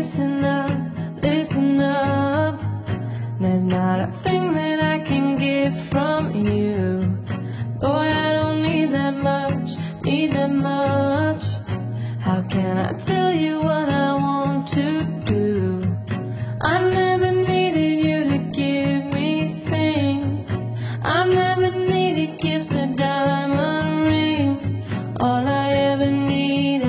listen up, listen up. There's not a thing that I can get from you. Boy, I don't need that much, need that much. How can I tell you what I want to do? I never needed you to give me things. I never needed gifts or diamond rings. All I ever need,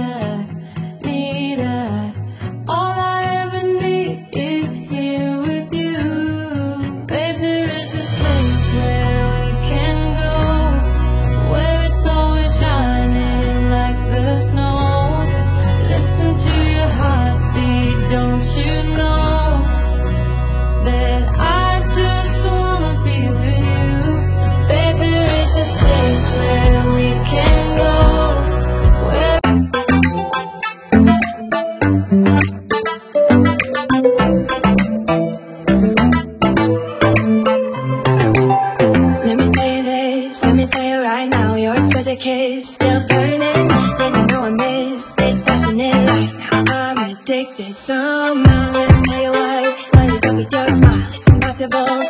all I ever need is here with you. Babe, there is this place where we can go, where it's always shining like the snow. Listen to your heartbeat, don't you know that I just wanna be with you. Babe, there is this place where we can go, where let me tell you right now, your exquisite kiss still burning. Didn't know I missed this passion in life. Now I'm addicted somehow. Let me tell you why. When you look with your smile, it's impossible